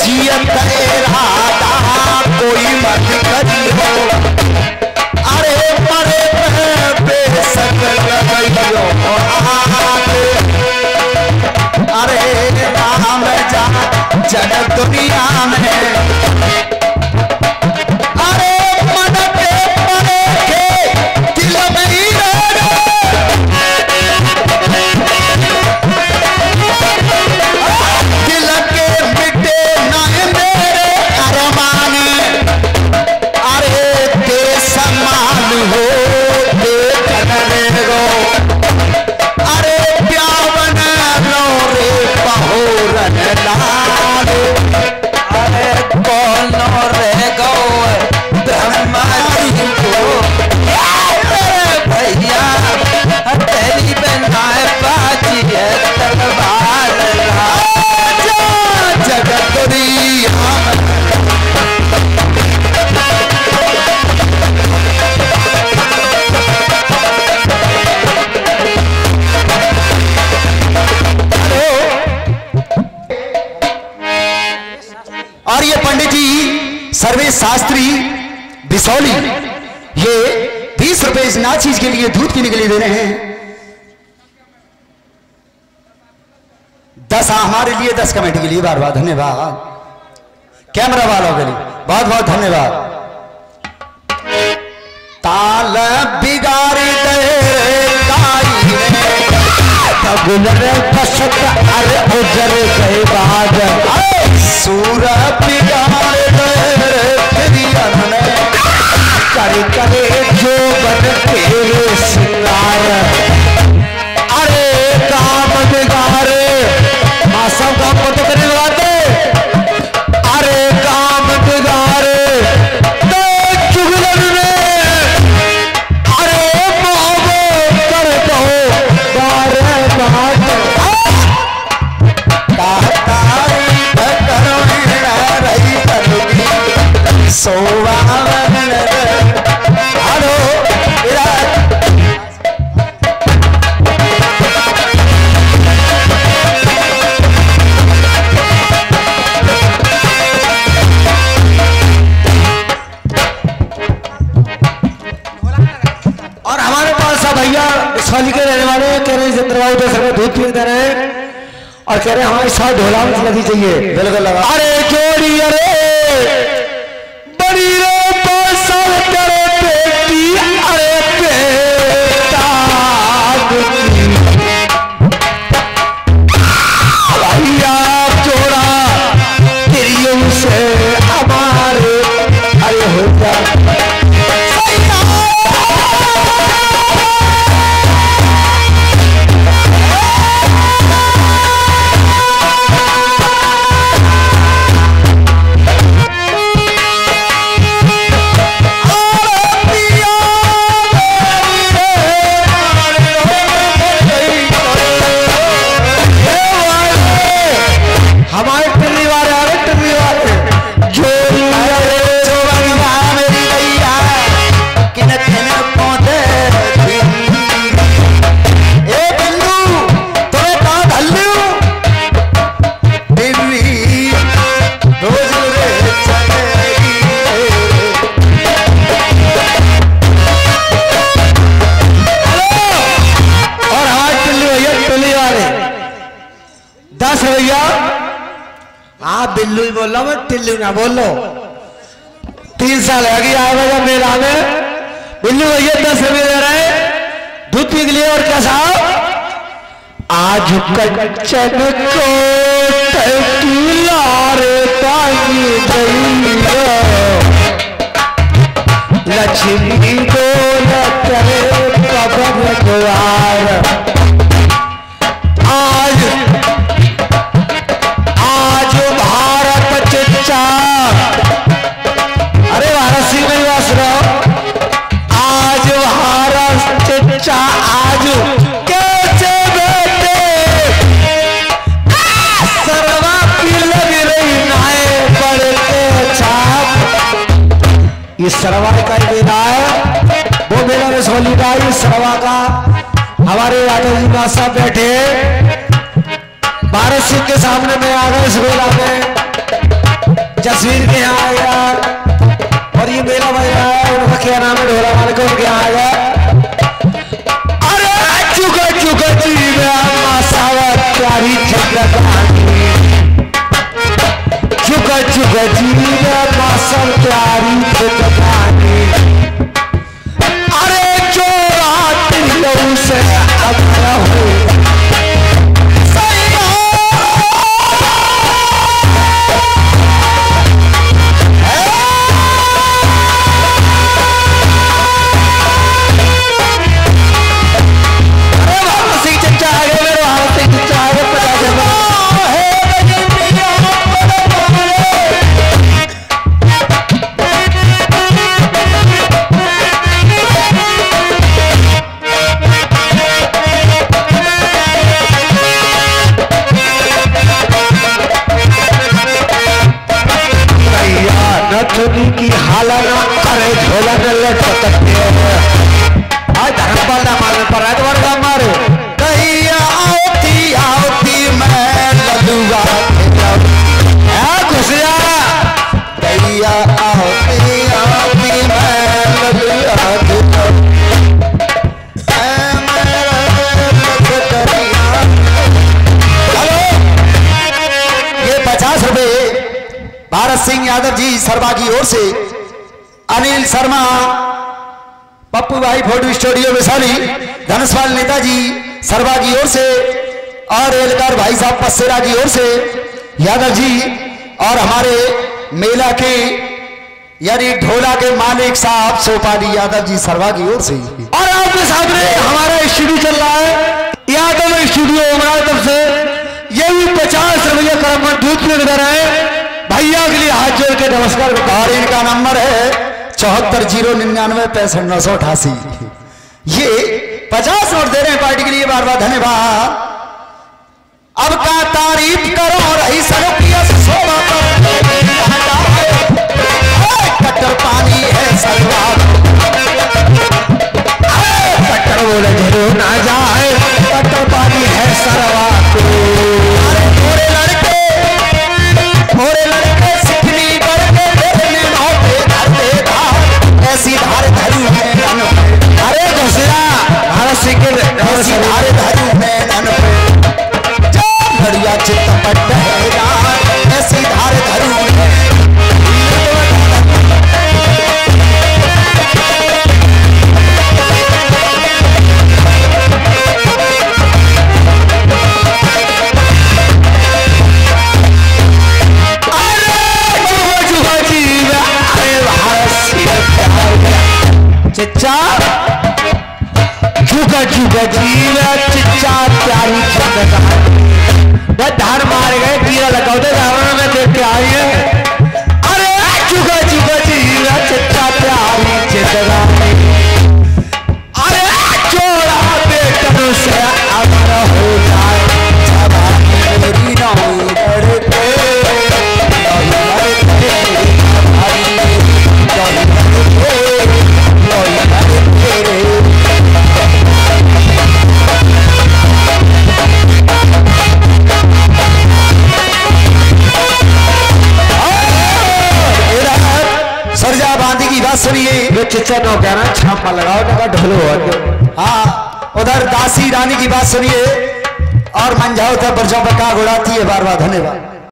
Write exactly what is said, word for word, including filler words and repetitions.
जियत इरादा कोई मत करियो, अरे मरे बेशक लगइयो आग, अरे राम जा जग दुनिया में, अरे मन के मरे के दिल में ही रहे, दिल के मिटे ना मेरे अरमान, अरे दे समान हो दे कनरे रो, अरे प्यावन रो रे बहोरन लाल, अरे कौन रे गो ब्रह्माजी को भैया तेरी बनाए बाजी है तलवार जगत दुनिया और ये पंडित जी सर्वेश शास्त्री बिसौली ये बीस रुपए इस नाच चीज के लिए दूध पीने के लिए दे रहे हैं, दस हमारे लिए, दस कमेटी के लिए। बार बार धन्यवाद कैमरा वालों के लिए, बहुत बहुत धन्यवाद। ताल बिगाड़ दे गुलरे पसत अरे उजर गए बाद, सूर बिगाड़ दे करे करे जो बन तेरे सिंगार, अरे काम बिगाड़े मां सब काम को तो करने लगाते, अरे काम बिगाड़े तो चुगलन में, अरे मोहब्बत कर दो बारे बात तारी करो रही तलुगी सोवावन हेलो और हमारे पास सब भैया सोली के रहने वाले कह रहे हैं चंद्रबाबू तो सर दूध पी दे रहे हैं और कह रहे हैं हमारे साथ ढोला लगी चाहिए। बिल्कुल लगा, अरे जोड़ी अरे बड़ी रे बसल करे बेटी, अरे बेटा भैया जोड़ा तिरियों से हमारे अरे होता हमारे टिल्ली वाले आ रहे, टिल्ली वाले जो मेरी भैया किन किन पौधे ए बिल्लू तुम्हें कहा धल्लू दिल्ली रोज रे चलेगी, और हमारे टिल्ली भैया टिल्ली वाले दस भैया हाँ बिल्लू ही बोल रहा मैं टिल्लू ना बोल लो, तीन साल लगी आए भैया मेला में बिल्लू भैया दस रुपये दे रहे दूध पी के लिए। और क्या साहब आज कच्चन को लारे पाई लक्ष्मी बोल करे कबर द्वार, आज आज भारत चिच्चा अरे भारत सिंह नहीं वास रहा, आज भारत चिच्चा आज कैसे बेटे सरवा की लग रही नाए पड़ते छाप, ये सरवा का मेला है वो मेला में सोली का इस सरवा का हमारे यादव जी मां साहब बैठे भारत सिंह के सामने में आ गए इस मेला में। जसवीर के यहाँ आएगा और ये मेला बज रहा है, उनका क्या नाम है, ढोला वाले को उनके यहाँ आएगा। अरे चुका चुका जी में सावर प्यारी जिंदगानी, चुका चुका जी में मौसम प्यारी जिंदगानी। अरे जो रात लहू से अमरा हो की हाला ना करे झोला न लट सकते आज धर्मपाल ना मालूम पर आज वर्गा मारो कहिया आओती आओती मैं लदूगा है खुशिया कहिया आओती आओती मैं लदूगा हेलो ये पचास रुपए भारत सिंह यादव जी सरवा की ओर से, अनिल शर्मा पप्पू भाई फोटो स्टूडियो वैशाली, धनसवाल नेताजी सरवा की ओर से और एलकार भाई साहब पसेरा की ओर से यादव जी और हमारे मेला के यानी ढोला के मालिक साहब सोपाली यादव जी सरवा की ओर से। और आपके सामने हमारा स्टूडियो चल रहा है यादव स्टूडियो हमारी तरफ से, ये भी पचास रुपये का दूध नजर आए भैया के लिए हाथ जोड़ के नमस्कार। और इनका नंबर है चौहत्तर जीरो निन्यानवे पैंसठ नौ सौ अठासी। ये पचास नोट दे रहे हैं पार्टी के लिए, बार बार धन्यवाद। अब का तारीफ करो रही सरोपिया से शोभा कट्टर पानी है सलवार कट्टर बोले जरूर ना जाए कट्टर पानी है सरवा को। मोरे लड़के मोरे लड़के सिखनी करके देखने नौते धरते धार ऐसी धार धरू है नन पे। अरे घुसरा भारत सिंह ऐसी धार धरू है नन पे जो घड़िया चित्त पट है ऐसी धार धरू है। चिच्चा झुका झुका जीवा चिच्चा प्यारी जिंदगानी धार मारे गए कीड़ा लगाओ दे में देख के आई है। अरे झुका झुका जीवा चिच्चा प्यारी जिंदगानी अरे चोरा बेटन से अमर हो जाए मेरी नौई लड़के सरजा बांधी की बात सुनिए। चिच्चा नो कहना छापा लगाओ ना ढोलो। हाँ उधर दासी रानी की बात सुनिए और मंझाओ तब बरजों पर का उड़ाती है बार बार। धन्यवाद।